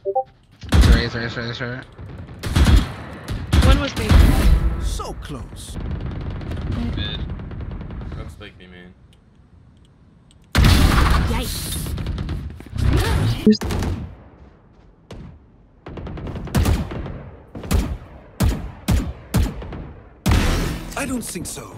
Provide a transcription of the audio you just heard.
Right. One was me. So close. Mid. Don't spike me, man. Yikes. I don't think so.